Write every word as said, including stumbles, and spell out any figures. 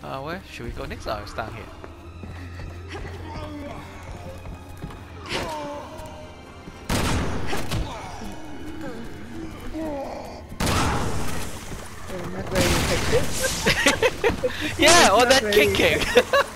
Uh, where should we go next? Oh, it's down here. Oh, not very effective. Yeah, or Not that very kicking.